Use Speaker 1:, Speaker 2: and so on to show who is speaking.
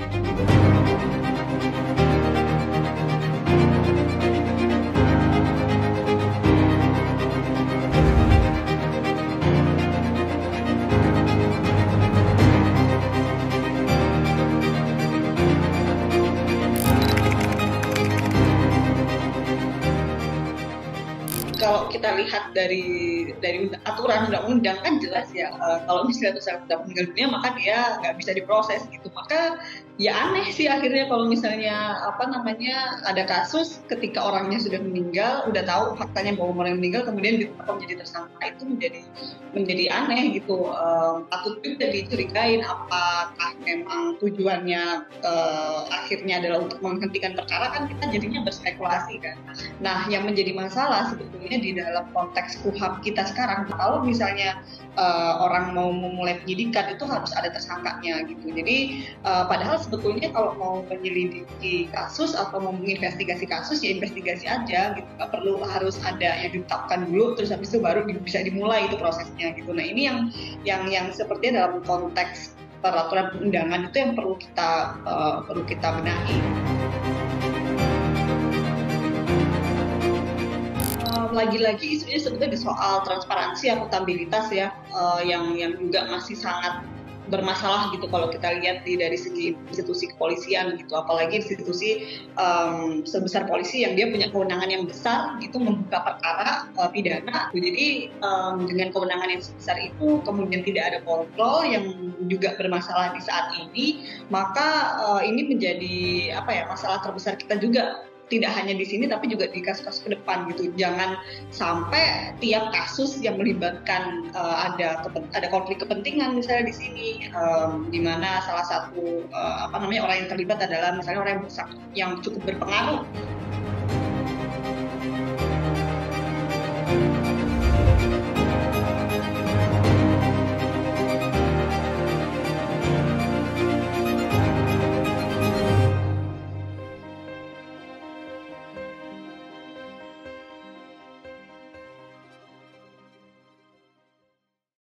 Speaker 1: Kalau kita lihat dari aturan undang-undang kan jelas ya, kalau misalnya itu sudah meninggal dunia maka dia nggak bisa diproses gitu. Maka ya aneh sih akhirnya kalau misalnya ada kasus ketika orangnya sudah meninggal, udah tahu faktanya bahwa orang yang meninggal kemudian ditetapkan menjadi tersangka, itu menjadi aneh gitu. Patut juga dicurigain apakah memang tujuannya akhirnya adalah untuk menghentikan perkara, kan kita jadinya berspekulasi kan. Nah, yang menjadi masalah sebetulnya di dalam konteks KUHP kita sekarang, kalau misalnya orang mau memulai penyidikan itu harus ada tersangkanya gitu. Jadi padahal sebetulnya kalau mau menyelidiki kasus atau mau menginvestigasi kasus ya investigasi aja gitu. Nggak perlu harus ada yang ditetapkan dulu terus habis itu baru bisa dimulai itu prosesnya gitu. Nah, ini yang sepertinya dalam konteks peraturan undangan itu yang perlu kita benahi. Lagi-lagi isunya sebetulnya di soal transparansi, akuntabilitas ya, yang juga masih sangat bermasalah gitu kalau kita lihat dari segi institusi kepolisian gitu, apalagi institusi sebesar polisi yang dia punya kewenangan yang besar gitu membuka perkara pidana. Jadi dengan kewenangan yang sebesar itu kemudian tidak ada kontrol yang juga bermasalah di saat ini, maka ini menjadi masalah terbesar kita juga. Tidak hanya di sini tapi juga di kasus-kasus ke depan gitu. Jangan sampai tiap kasus yang melibatkan ada konflik kepentingan misalnya di sini, di mana salah satu orang yang terlibat adalah misalnya orang yang cukup berpengaruh